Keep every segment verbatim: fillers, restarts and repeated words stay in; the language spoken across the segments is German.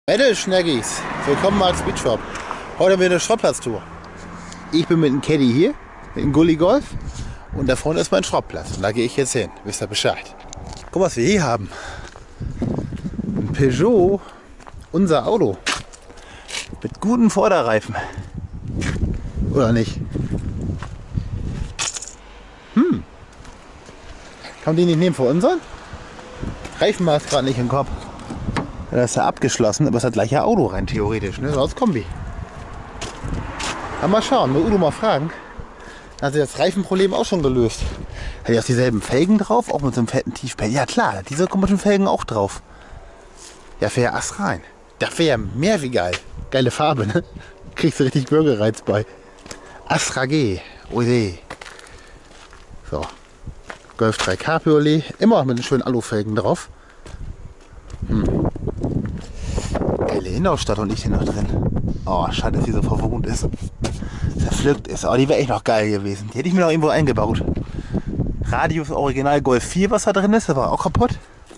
Hallo Schnaggis, willkommen mal zum Beachshop. Heute haben wir eine Schrottplatztour. Ich bin mit dem Caddy hier, mit dem Gully Golf und da vorne ist mein Schrottplatz. Und da gehe ich jetzt hin, wisst ihr Bescheid. Guck mal, was wir hier haben. Ein Peugeot, unser Auto. Mit guten Vorderreifen. Oder nicht? Hm. Kann man die nicht nehmen für unseren? Reifenmaß gerade nicht im Kopf. Das ist ja abgeschlossen, aber es hat gleich ein Auto rein, theoretisch, ne? So als Kombi. Aber mal schauen, mal Udo mal fragen. Dann hat sich das Reifenproblem auch schon gelöst. Hat die auch dieselben Felgen drauf, auch mit so einem fetten Tieffelgen? Ja klar, diese komischen Felgen auch drauf. Ja, für ja Ass rein. Das wäre ja mehr wie geil. Geile Farbe, ne? Kriegst du richtig Bürgerreiz bei. Astra G. Oje. So. Golf drei Cabriolet. Immer noch mit den schönen Alufelgen drauf. Hm. Geile Innenausstattung liegt hier noch drin. Oh, schade, dass die so verwohnt ist. Zerpflückt ist. Aber oh, die wäre echt noch geil gewesen. Die hätte ich mir noch irgendwo eingebaut. Radius Original Golf vier, was da drin ist, das war auch kaputt.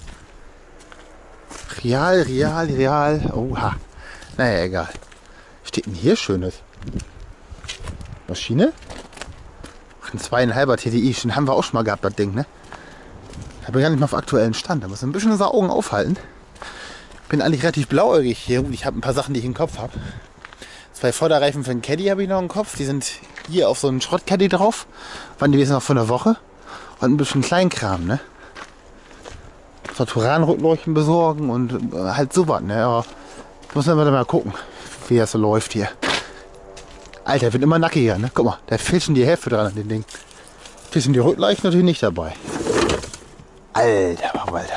Real, Real, Real. Oha. Naja, egal. Was steht denn hier Schönes? Maschine? Ach, ein zweieinhalber T D I. Den haben wir auch schon mal gehabt, das Ding, ne? Ich habe gar nicht mal auf aktuellen Stand. Da muss ein bisschen unsere Augen aufhalten. Ich bin eigentlich relativ blauäugig hier. Ich habe ein paar Sachen, die ich im Kopf habe. Zwei Vorderreifen für den Caddy habe ich noch im Kopf. Die sind hier auf so einen Schrottcaddy drauf. Waren die noch von der Woche. Und ein bisschen Kleinkram, ne? So Turan-Rückleuchten besorgen und halt sowas, ne? Aber muss man mal gucken, wie das so läuft hier. Alter, wird immer nackiger, ne? Guck mal, da fehlt schon die Hälfte dran an den Ding. Hier sind die Rückleuchten natürlich nicht dabei. Alter, Alter.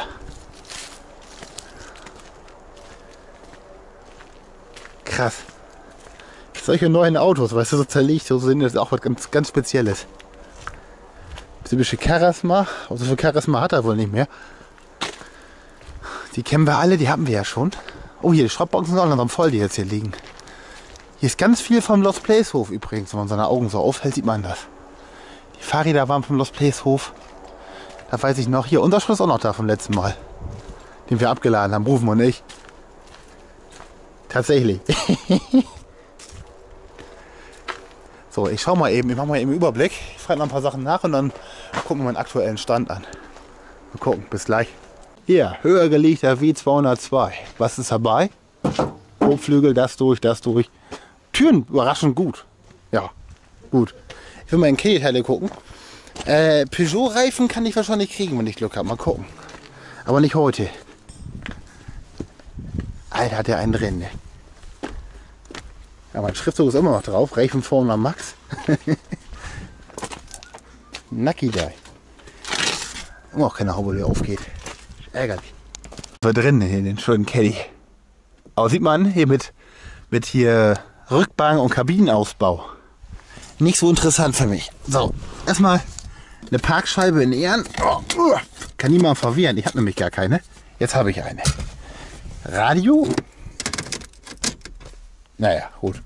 Krass. Solche neuen Autos, weißt du, so zerlegt, so sind das auch was ganz, ganz Spezielles. Typische Charisma, aber so viel Charisma hat er wohl nicht mehr. Die kennen wir alle, die haben wir ja schon. Oh, hier, die Schrottboxen sind auch langsam voll, die jetzt hier liegen. Hier ist ganz viel vom Lost Place Hof übrigens, wenn man seine Augen so aufhält, sieht man das. Die Fahrräder waren vom Lost Place Hof. Da weiß ich noch, hier, unser Schloss ist auch noch da vom letzten Mal. Den wir abgeladen haben, Rufen und ich. Tatsächlich. So, ich schau mal eben, ich mache mal eben einen Überblick. Ich frage noch ein paar Sachen nach und dann gucken wir meinen aktuellen Stand an. Mal gucken, bis gleich. Hier, höher gelegter W zweihundertzwei. Was ist dabei? Kotflügel, das durch, das durch. Türen überraschend gut. Ja, gut. Ich will mal in Caddy-Teile gucken. Äh, Peugeot-Reifen kann ich wahrscheinlich kriegen, wenn ich Glück habe. Mal gucken. Aber nicht heute. Alter, hat der einen drin, ne? Ja, mein Schriftzug ist immer noch drauf. Reifenformler Max. Nacki da. Immer auch keine Haube, die aufgeht. Ärgerlich. Was war drin hier in den schönen Caddy? Aber sieht man hier mit, mit hier Rückbank und Kabinenausbau. Nicht so interessant für mich. So, erstmal eine Parkscheibe in Ehren. Oh, uh, kann niemand verwehren. Ich habe nämlich gar keine. Jetzt habe ich eine. Radio. Naja, gut.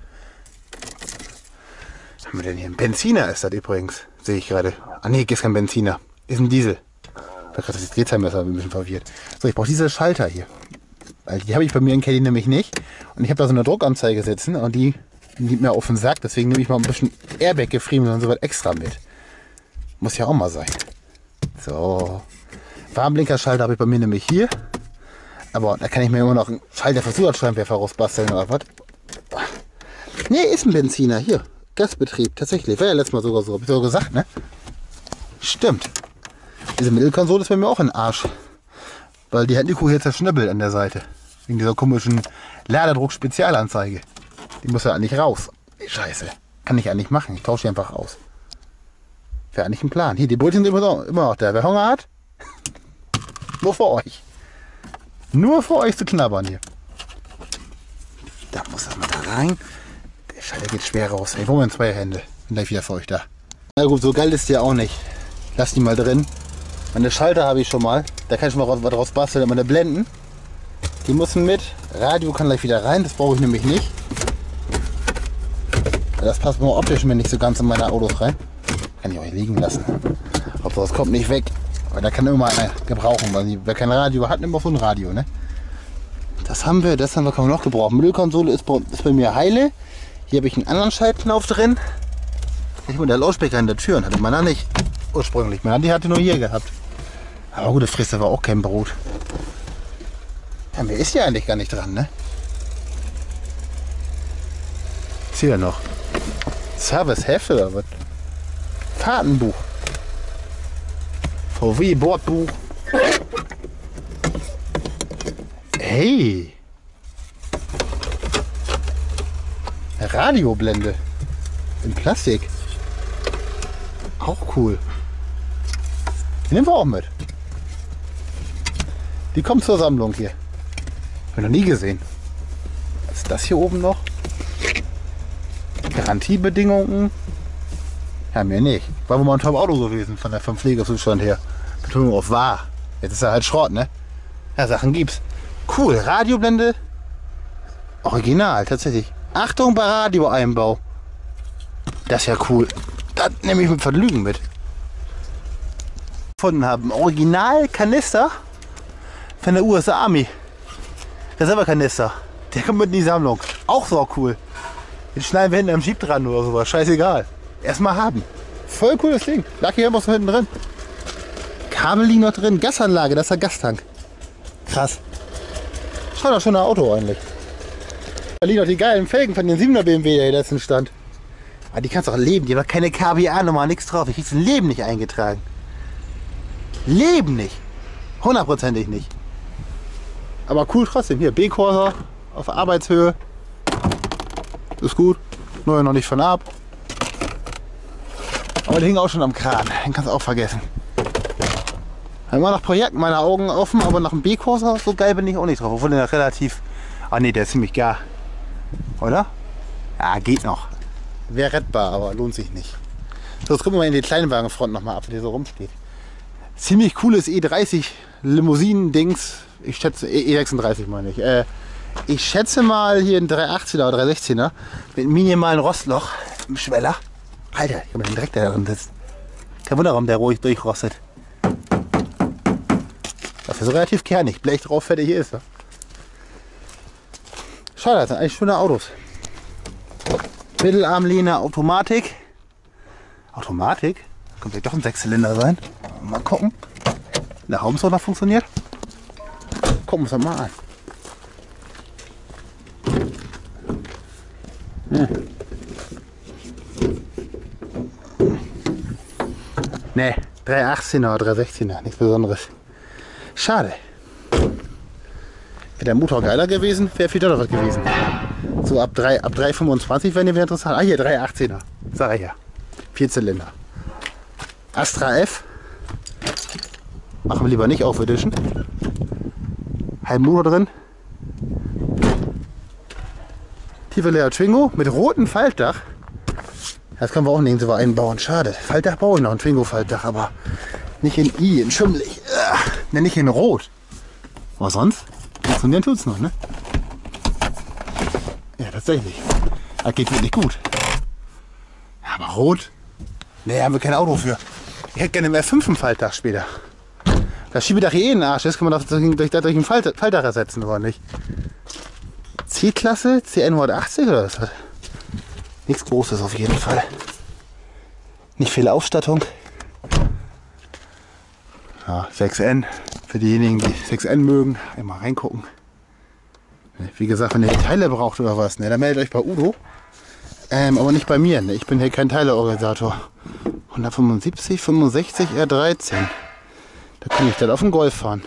Was haben wir denn hier? Ein Benziner ist das übrigens. Sehe ich gerade. Ah ne, ist kein Benziner. Ist ein Diesel. Das Drehzahlmesser ein bisschen verwirrt. So, ich brauche diese Schalter hier. Weil die habe ich bei mir in Caddy nämlich nicht. Und ich habe da so eine Druckanzeige sitzen und die nimmt mir auf den Sack. Deswegen nehme ich mal ein bisschen Airbag-Gefriemel und so was extra mit. Muss ja auch mal sein. So. Warnblinkerschalter habe ich bei mir nämlich hier. Aber da kann ich mir immer noch einen Schalter für Zusatzscheinwerfer rausbasteln oder was. Ne, ist ein Benziner. Hier. Gasbetrieb. Tatsächlich. War ja letztes Mal sogar so. Hab ich sogar gesagt, ne? Stimmt. Diese Mittelkonsole ist bei mir auch ein Arsch. Weil die hat Nico hier zerschnibbelt an der Seite. Wegen dieser komischen Ladedruck-Spezialanzeige. Die muss ja eigentlich raus. Scheiße. Kann ich eigentlich machen. Ich tausche die einfach aus. Wäre eigentlich ein Plan. Hier, die Brötchen sind immer noch da. Wer Hunger hat, nur für euch. Nur für euch zu knabbern hier. Da muss er mal da rein. Der Schalter geht schwer raus. Ich hole mir zwei Hände. Bin gleich wieder für euch da. Na gut, so geil ist die auch nicht. Lass die mal drin. Meine Schalter habe ich schon mal. Da kann ich schon mal was draus basteln. Meine Blenden. Die müssen mit. Radio kann gleich wieder rein. Das brauche ich nämlich nicht. Das passt mir optisch mir nicht so ganz in meine Autos rein. Kann ich euch liegen lassen. Hauptsache es kommt nicht weg. Aber da kann immer einer gebrauchen. Weil wer kein Radio hat, nimmt auch so ein Radio, ne? Das haben wir, das haben wir, können wir noch gebrauchen. Müllkonsole ist bei, ist bei mir heile. Hier habe ich einen anderen Schaltknopf drin. Ich bin der Lautsprecher in der Tür und hatte man nicht ursprünglich. Man die hatte nur hier gehabt. Aber gut, das frisst aber auch kein Brot. Ja, mir ist hier eigentlich gar nicht dran, ne? Was ist hier noch? Service Heft oder was? Fahrtenbuch. V W Bordbuch. Hey! Eine Radioblende. In Plastik. Auch cool. Die nehmen wir auch mit. Die kommt zur Sammlung hier. Hab ich noch nie gesehen. Was ist das hier oben noch? Garantiebedingungen? Ja, mir nicht. War wohl mal ein Top-Auto gewesen von der vom Pflegezustand her. Betonung auf wahr. Jetzt ist er halt Schrott, ne? Ja, Sachen gibt's. Cool, Radioblende. Original, tatsächlich. Achtung bei Radioeinbau. Das ist ja cool. Das nehme ich mit Vergnügen mit. Gefunden haben. Original Kanister von der U S Army. Reservekanister. Der kommt mit in die Sammlung. Auch so cool. Den schneiden wir hinten am Jeep dran oder sowas. Scheißegal. Erstmal haben. Voll cooles Ding. Lag hier einfach so hinten drin. Kabel liegen noch drin. Gasanlage, das ist der Gastank. Krass. Schon ein schöner Auto eigentlich. Da liegen noch die geilen Felgen von den siebener B M W, der hier letzten stand. Aber die kannst du auch leben. Die haben keine K B A-Nummer, nichts drauf. Ich krieg's im Leben nicht eingetragen. Leben nicht. Hundertprozentig nicht. Aber cool trotzdem. Hier, B-Corsa auf Arbeitshöhe. Ist gut. Nur noch nicht von ab. Aber die hingen auch schon am Kran. Den kannst du auch vergessen. Immer nach Projekten meine Augen offen, aber nach dem B-Corsa so geil bin ich auch nicht drauf. Obwohl der relativ... Ah ne, der ist ziemlich gar. Oder? Ja, geht noch. Wäre rettbar, aber lohnt sich nicht. So, jetzt gucken wir mal in die Kleinwagenfront nochmal ab, wie die so rumsteht. Ziemlich cooles E dreißig Limousinen-Dings. Ich schätze, E sechsunddreißig meine ich. Äh, ich schätze mal hier ein dreihundertachtzehner oder dreihundertsechzehner mit einem minimalen Rostloch im Schweller. Alter, ich habe den Dreck, der da drin sitzt. Kein Wunder, warum der ruhig durchrostet. Dafür ist relativ kernig. Blech drauf, fertig hier ist er. Schade, das sind eigentlich schöne Autos. Mittelarmlehne, Automatik. Automatik? Könnte vielleicht doch ein Sechszylinder sein. Mal gucken. Der Haubensauger funktioniert. Gucken wir uns das mal an. Hm. Ne, dreihundertachtzehner oder dreihundertsechzehner, nichts Besonderes. Schade. Wäre der Motor geiler gewesen, wäre viel teurer gewesen. So ab drei, ab drei fünfundzwanzig wäre der interessant. Ah hier, dreihundertachtzehner. Sag ich ja. Vierzylinder. Astra F. Machen wir lieber nicht auf Edition. Halben Motor drin. Tiefe Leer Twingo mit rotem Faltdach. Das können wir auch nirgendwo einbauen. Schade. Faltdach baue ich noch, ein Twingo-Faltdach, aber nicht in I, in schimmelig. Ne, nicht in Rot. Aber sonst funktionieren tut's noch, ne? Ja, tatsächlich. Das geht wirklich gut. Aber Rot? Ne, haben wir kein Auto für. Ich hätte gerne im F fünf ein Faltdach später. Das Schiebedach hier eh in den Arsch ist, kann man das durch, durch, durch ein Falt, Faltdach ersetzen, oder nicht? C-Klasse? C N hundertachtzig oder was? Nichts Großes auf jeden Fall. Nicht viel Ausstattung. Ja, sechs N. Für diejenigen, die sechs N mögen, einmal reingucken. Wie gesagt, wenn ihr Teile braucht oder was, ne, dann meldet euch bei Udo. Ähm, aber nicht bei mir. Ne? Ich bin hier kein Teileorganisator. hundertfünfundsiebzig, fünfundsechzig, R dreizehn. Da kann ich dann auf den Golf fahren.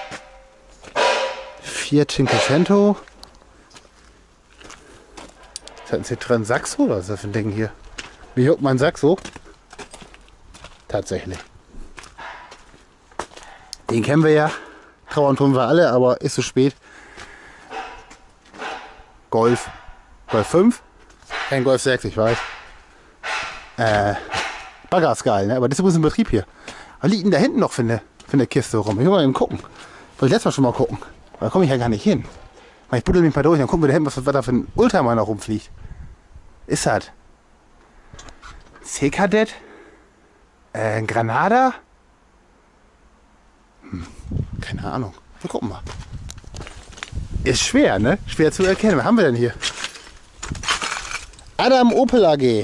Fiat Cinquecento. Ist das ein Citroën Saxo oder was ist das für ein Ding hier? Wie juckt mein Saxo? Tatsächlich. Den kennen wir ja. Trauern tun wir alle, aber ist zu spät. Golf. Golf fünf. Kein Golf sechs, ich weiß. Äh, Bagger ist geil, ne? Aber das ist übrigens ein Betrieb hier. Was liegt denn da hinten noch für eine, für eine Kiste rum? Ich will mal eben gucken. Wollte ich letztes Mal schon mal gucken. Da komme ich ja gar nicht hin. Ich buddel mich mal durch, dann gucken wir da hinten, was, was da für ein Ultraman noch rumfliegt. Ist das? C-Kadett? Äh, ein Granada? Hm, keine Ahnung. Wir gucken mal. Ist schwer, ne? Schwer zu erkennen. Was haben wir denn hier? Adam Opel A G.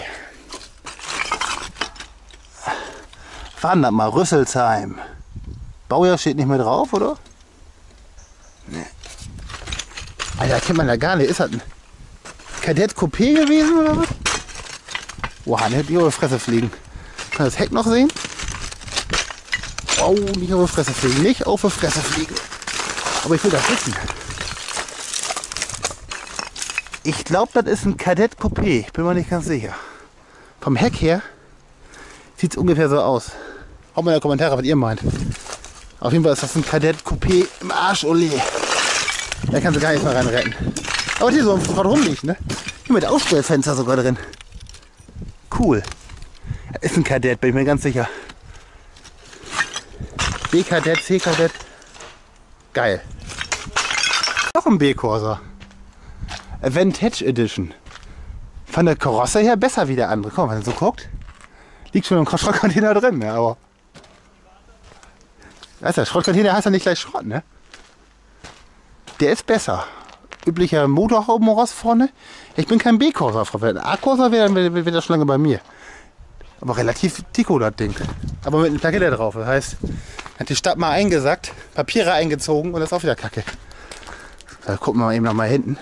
Fahren das mal, Rüsselsheim. Baujahr steht nicht mehr drauf, oder? Nee. Alter, kennt man ja gar nicht. Ist das ein Kadett Coupé gewesen, oder was? Boah, der hätte ich auf die Fresse fliegen. Kann das Heck noch sehen? Oh, nicht auf die Fresse fliegen. Nicht auf die Fresse fliegen. Aber ich will das wissen. Ich glaube, das ist ein Kadett Coupé. Ich bin mir nicht ganz sicher. Vom Heck her sieht es ungefähr so aus. Haut mal in die Kommentare, was ihr meint. Auf jeden Fall ist das ein Kadett Coupé im Arsch, ole. Da kannst du gar nicht mal rein retten. Aber hier so ein Fahrt rumliegt, ne? Hier mit Aussprechfenster sogar drin. Cool. Das ist ein Kadett, bin ich mir ganz sicher. B-Kadett, C-Kadett. Geil. Noch ein B-Corsa. Vintage Edition. Von der Karosse her besser wie der andere. Komm, wenn man so guckt, liegt schon im Schrottcontainer drin, ne? Aber weißt du, Schrottcontainer heißt ja nicht gleich Schrott, ne? Der ist besser. Üblicher Motorhaubenrost vorne. Ich bin kein B-Corsa-Freund. A-Corsa wäre wär, wär das schon lange bei mir. Aber relativ dicko, das Ding. Aber mit einer Plakette drauf. Das heißt, hat die Stadt mal eingesackt, Papiere eingezogen und das ist auch wieder Kacke. Da gucken wir mal eben noch mal hinten.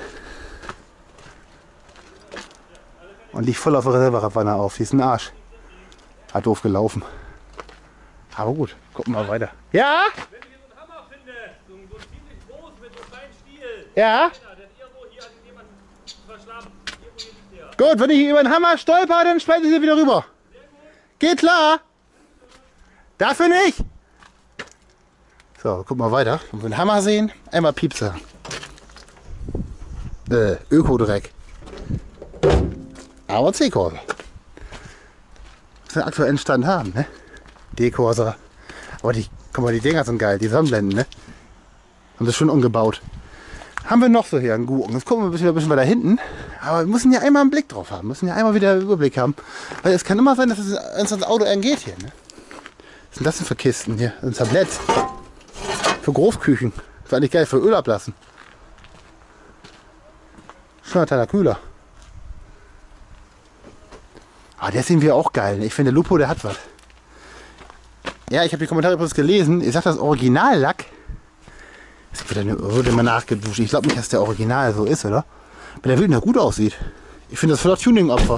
Und liegt voll auf der Reserveradwanne auf. Die ist ein Arsch. Hat doof gelaufen. Aber gut, gucken wir mal weiter. Ja? Wenn du hier so einen Hammer findest, so, so ziemlich groß mit so einem kleinen Stiel. Ja? Der hat irgendwo hier hat jemand verschlammt. Irgendwo hier liegt der. Gut, wenn ich über den Hammer stolper, dann schmeißen Sie wieder rüber. Geht klar. Dafür nicht. So, guck mal weiter. Wenn wir den Hammer sehen, einmal Piepser. Äh, Ökodreck. Aber C-Corsa. Was den aktuellen Stand haben, ne? D-Corsa. Aber die, guck mal, die Dinger sind geil, die Sonnenblenden, ne? Haben das schon umgebaut. Haben wir noch so hier einen Gurken. Jetzt gucken wir ein bisschen, ein bisschen weiter hinten. Aber wir müssen ja einmal einen Blick drauf haben. Wir müssen ja einmal wieder einen Überblick haben. Weil es kann immer sein, dass es uns das Auto entgeht hier, ne? Was sind das denn für Kisten hier? Ein Tablett. Für Großküchen. Das ist eigentlich geil, für Öl ablassen. Schöner kleiner Kühler. Ah, der ist irgendwie auch geil. Ich finde, der Lupo, der hat was. Ja, ich habe die Kommentare übrigens gelesen. Ich sag, das Originallack. Es wird dann wird immer nachgeduscht. Ich glaube nicht, dass der Original so ist, oder? Aber der Wilden gut aussieht. Ich finde das für das Tuning-Opfer.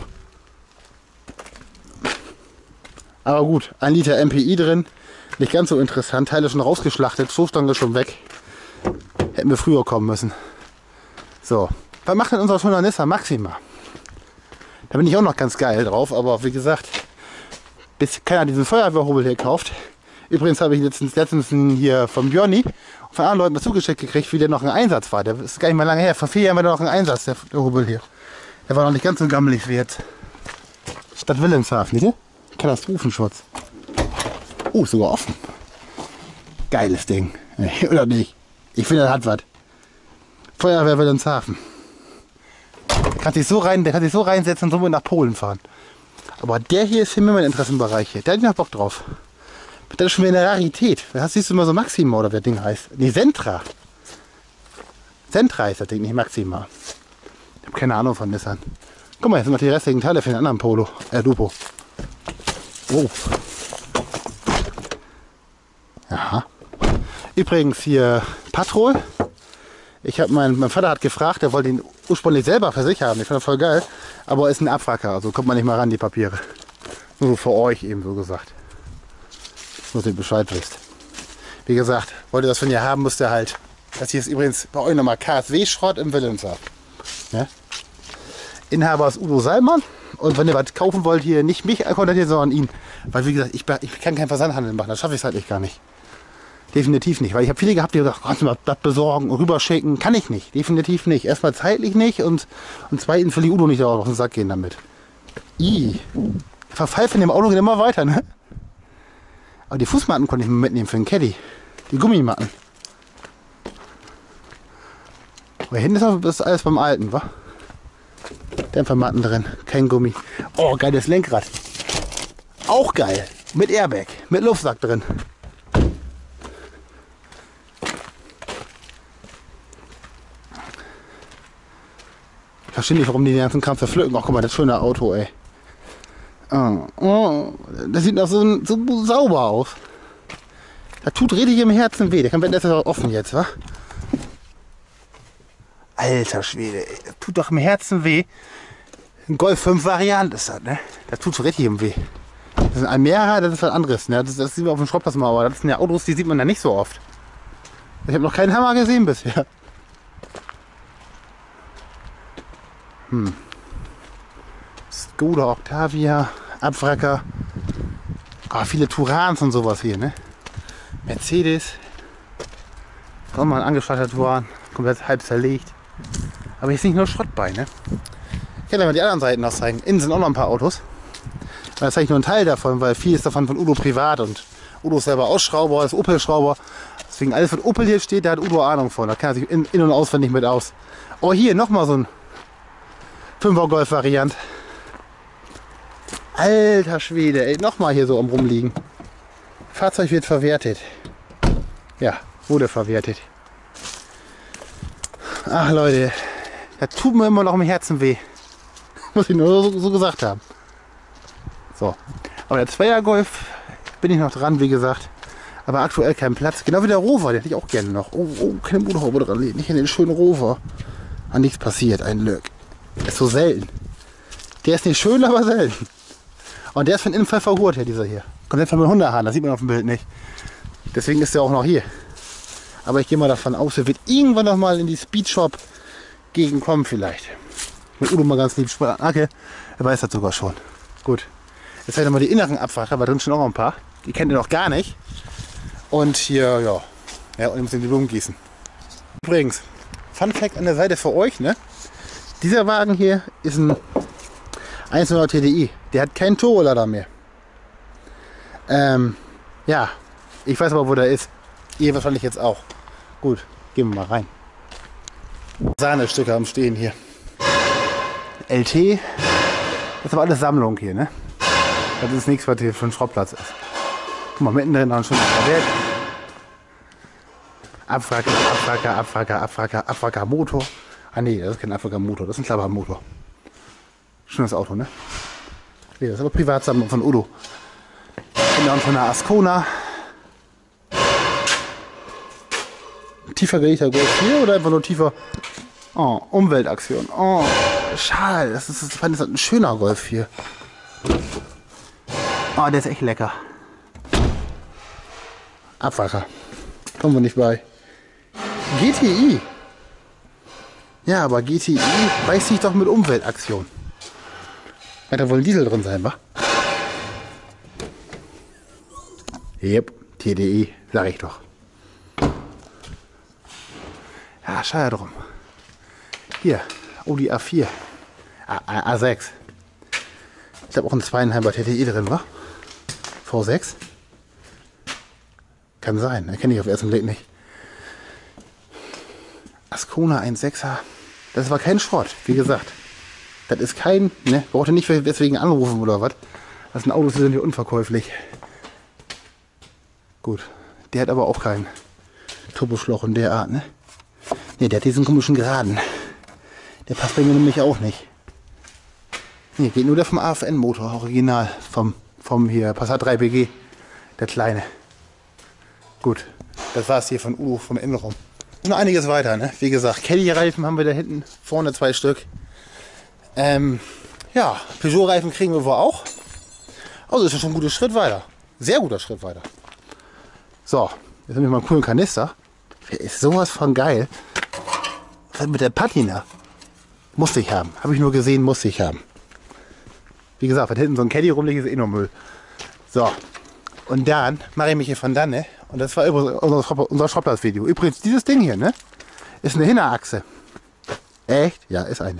Aber gut, ein Liter M P I drin. Nicht ganz so interessant. Teile schon rausgeschlachtet. Stoßstange schon weg. Hätten wir früher kommen müssen. So. Was macht denn unser schöner Nissan Maxima? Da bin ich auch noch ganz geil drauf. Aber wie gesagt, bis keiner diesen Feuerwehrhobel hier kauft. Übrigens habe ich letztens, letztens hier von Björni von anderen Leuten dazu geschickt gekriegt, wie der noch ein Einsatz war. Der ist gar nicht mal lange her. Vor vier Jahren war der noch ein Einsatz, der, der Hobel hier. Der war noch nicht ganz so gammelig wie jetzt. Stadt Wilhelmshaven, nicht? Katastrophenschutz. Oh, ist sogar offen. Geiles Ding. Oder nicht? Ich finde, das hat was. Feuerwehr Wilhelmshaven. Der kann sich so rein, der kann sich so reinsetzen und somit nach Polen fahren. Aber der hier ist für mich mein Interessenbereich hier. Der hat noch Bock drauf. Das ist schon wieder eine Rarität. Da siehst du immer so Maxima oder wie das Ding heißt. Nee, Sentra. Sentra ist das Ding, nicht Maxima. Ich habe keine Ahnung von Nissan. Guck mal, jetzt sind noch die restlichen Teile für den anderen Polo. Äh, Lupo. Oh. Aha. Übrigens hier Patrol. Ich habe mein, mein Vater hat gefragt, der wollte ihn ursprünglich selber für sich haben. Ich fand das voll geil. Aber er ist ein Abwracker, also kommt man nicht mal ran, die Papiere. Nur so für euch eben so gesagt. Dass ihr Bescheid wisst. Wie gesagt, wollt ihr das von ihr haben, müsst ihr halt. Das hier ist übrigens bei euch nochmal K S W-Schrott im Wilhelmshaven. Ja? Inhaber ist Udo Salmann. Und wenn ihr was kaufen wollt, hier nicht mich kontaktieren, sondern ihn. Weil wie gesagt, ich, ich kann keinen Versandhandel machen. Das schaffe ich halt nicht gar nicht. Definitiv nicht. Weil ich habe viele gehabt, die gesagt, kannst du mal das besorgen und rüberschicken. Kann ich nicht. Definitiv nicht. Erstmal zeitlich nicht und, und zweitens will ich Udo nicht auf den Sack gehen damit. I. Verfall von dem Auto geht immer weiter, ne? Aber die Fußmatten konnte ich mir mitnehmen für den Caddy. Die Gummimatten. Aber hinten ist auch das alles beim Alten, wa? Dämpfermatten drin, kein Gummi. Oh, geiles Lenkrad. Auch geil. Mit Airbag, mit Luftsack drin. verstehe nicht, warum die den ganzen Kram zerpflücken. Ach, guck mal, das schöne Auto, ey. Oh, oh, das sieht noch so, so sauber aus. Das tut richtig im Herzen weh. Der kann, das ist auch offen jetzt, wa? Alter Schwede, ey. Das tut doch im Herzen weh. Ein Golf fünf Variant ist das, ne? Das tut so richtig im weh. Das ist ein Almera, das ist was anderes, ne? Das, das sieht man auf dem Schrottplatz mal, aber das sind ja Autos, die sieht man da nicht so oft. Ich habe noch keinen Hammer gesehen bisher. Hm. Skoda Octavia, Abwracker. Ah, viele Turans und sowas hier, ne? Mercedes. Auch mal ein angeschlagter Turan. Komplett halb zerlegt. Aber hier ist nicht nur Schrott bei, ne? Ich kann ja mal die anderen Seiten noch zeigen. Innen sind auch noch ein paar Autos. Das zeige ich nur einen Teil davon, weil vieles davon von Udo privat und Udo ist selber Ausschrauber, ist Opel-Schrauber. Deswegen alles, was Opel hier steht, da hat Udo Ahnung von. Da kann er sich in, in- und auswendig mit aus. Oh, hier nochmal so ein fünfer Golf-Variant. Alter Schwede, ey, nochmal hier so am rumliegen. Fahrzeug wird verwertet. Ja, wurde verwertet. Ach Leute, das tut mir immer noch im Herzen weh. Muss ich nur so, so gesagt haben. So, aber der Zweier Golf bin ich noch dran, wie gesagt. Aber aktuell kein Platz. Genau wie der Rover, den hätte ich auch gerne noch. Oh, oh, keine Motorhaube dran legen. Nicht in den schönen Rover. An nichts passiert, ein Glück. Der ist so selten. Der ist nicht schön, aber selten. Und der ist von innen voll verhurt, hier, dieser hier. Komplett von mit Hundehahn, das sieht man auf dem Bild nicht. Deswegen ist der auch noch hier. Aber ich gehe mal davon aus, er wird irgendwann noch mal in die Speedshop-Gegend kommen vielleicht. Mit Udo mal ganz lieb sprechen. Okay, er weiß das sogar schon. Gut. Jetzt zeige ich mal die inneren Abwacher, weil drin schon noch ein paar. Die kennt ihr noch gar nicht. Und hier, ja. Ja, und ein bisschen die Blumen gießen. Übrigens, Fun Fact an der Seite für euch, ne? Dieser Wagen hier ist ein eins null T D I. Der hat keinen Turbolader mehr. Ähm, ja. Ich weiß aber, wo der ist. Ihr wahrscheinlich jetzt auch. Gut, gehen wir mal rein. Sahnestücke am Stehen hier. L T. Das ist aber alles Sammlung hier, ne? Das ist nichts, was hier für ein Schrottplatz ist. Guck mal, mittendrin noch ein schönes Werk. Abwracker, Abwracker, Abwracker, Abwracker, Abwracker Motor. Ah nee, das ist kein Abwracker Motor, das ist ein Klappermotor. Schönes Auto, ne? Nee, das ist aber Privatsammlung von Udo. Und von einer Ascona. Tiefer gelegter Golf vier oder einfach nur tiefer? Oh, Umweltaktion. Oh, schade. Das ist, das ist ein schöner Golf vier. Oh, der ist echt lecker. Abwacher. Kommen wir nicht bei. G T I. Ja, aber G T I beißt sich doch mit Umweltaktion. Da wohl ein Diesel drin sein, wa? Yep, T D I, sag ich doch. Ja, schade drum. Hier, Audi A vier. A, A6. Ich glaube auch ein zweieinhalber T D I drin, wa? V sechs? Kann sein, erkenne ich auf den ersten Blick nicht. Ascona eins Komma sechser. Das war kein Schrott, wie gesagt. Das ist kein, ne? Braucht ihr nicht deswegen anrufen oder was. Das sind Autos, die sind hier unverkäuflich. Gut. Der hat aber auch keinen Turboschlauch in der Art, ne? Ne, der hat diesen komischen Geraden. Der passt bei mir nämlich auch nicht. Ne, geht nur der vom A F N-Motor, original. Vom, vom hier Passat drei B G. Der kleine. Gut. Das war es hier von Udo vom Innenraum. Und noch einiges weiter, ne? Wie gesagt, Caddy-Reifen haben wir da hinten. Vorne zwei Stück. Ähm, ja, Peugeot-Reifen kriegen wir wohl auch. Also ist schon ein guter Schritt weiter. Sehr guter Schritt weiter. So, jetzt haben wir mal einen coolen Kanister. Der ist sowas von geil. Was mit der Patina? Musste ich haben. Habe ich nur gesehen, musste ich haben. Wie gesagt, wenn hinten so ein Caddy rumliegt, ist eh nur Müll. So, und dann mache ich mich hier von dann, ne? Und das war übrigens unser, unser Schrottplatz-Video. Übrigens, dieses Ding hier, ne? Ist eine Hinterachse. Echt? Ja, ist eine.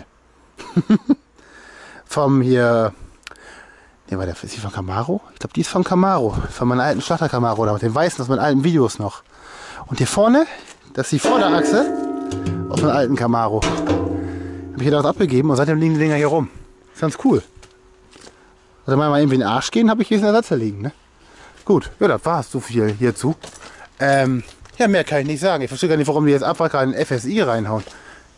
Vom hier. Ne, war der, ist die von Camaro? Ich glaube, die ist von Camaro. Von meinem alten Schlachter Camaro. Oder mit den weißen aus meinen alten Videos noch. Und hier vorne, das ist die Vorderachse aus meinem alten Camaro. Habe ich hier daraus abgegeben und seitdem liegen die Dinger hier rum. Ist ganz cool. Also mal irgendwie in den Arsch gehen, habe ich hier einen Ersatz liegen, ne? Gut, ja, das war's so viel hierzu. Ähm, ja, mehr kann ich nicht sagen. Ich verstehe gar nicht, warum die jetzt Abwracker in F S I reinhauen.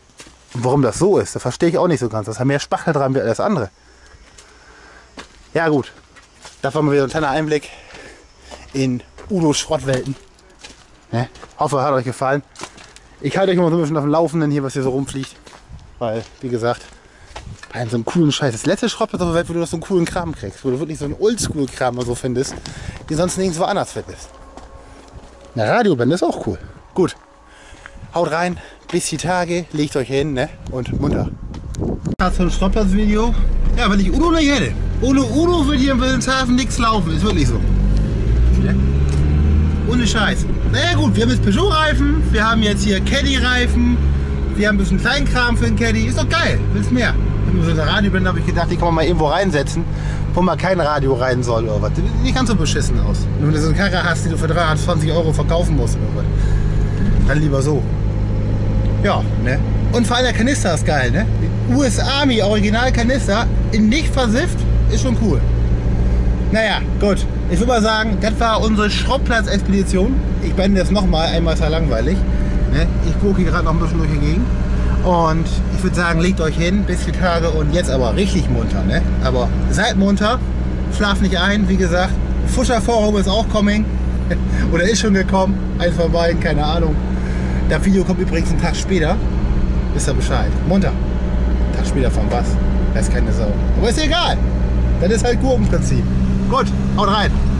Und warum das so ist, das verstehe ich auch nicht so ganz. Das hat mehr Spachtel dran wie alles andere. Ja gut, das war mal wieder ein kleiner Einblick in Udos Schrottwelten. Ne? Hoffe, hat euch gefallen. Ich halte euch immer so ein bisschen auf dem Laufenden hier, was hier so rumfliegt. Weil, wie gesagt, bei so einem coolen Scheiß. Das letzte Schrott auf der Welt, wo du noch so einen coolen Kram kriegst. Wo du wirklich so einen Oldschool-Kram oder so findest, die sonst nirgendwo anders findest. Eine Radioband ist auch cool. Gut, haut rein, bis die Tage, legt euch hin, ne? Und munter. Das so ein Schrottplatz-Video. Ja, weil ich Udo nicht hätte. Ohne Udo wird hier in Wilhelmshaven nichts laufen. Ist wirklich so. Ne? Ohne Scheiß. Naja gut, wir haben jetzt Peugeot-Reifen, wir haben jetzt hier Caddy-Reifen, wir haben ein bisschen Kleinkram für den Caddy. Ist doch geil, willst mehr. Wenn so eine Radioband habe ich gedacht, die kann man mal irgendwo reinsetzen, wo man kein Radio rein soll oder was. Sieht nicht ganz so beschissen aus. Wenn du so eine Karre hast, die du für dreihundertzwanzig Euro verkaufen musst oder was, dann lieber so. Ja, ne? Und vor allem der Kanister ist geil, ne? U S Army Original Kanister, in nicht versifft, ist schon cool. Naja, gut. Ich würde mal sagen, das war unsere Schrottplatz-Expedition. Ich beende das nochmal, einmal ist ja langweilig. Ne? Ich gucke hier gerade noch ein bisschen durch die Gegend. Und ich würde sagen, legt euch hin, bis die Tage und jetzt aber richtig munter. Ne? Aber seid munter, schlaft nicht ein, wie gesagt. Fuscherforum ist auch coming. Oder ist schon gekommen. Eins von beiden, keine Ahnung. Das Video kommt übrigens einen Tag später. Wisst ihr Bescheid. Munter. Einen Tag später von was? Das ist keine Sau. Aber ist egal. Das ist halt Gurkenprinzip. Gut, haut rein.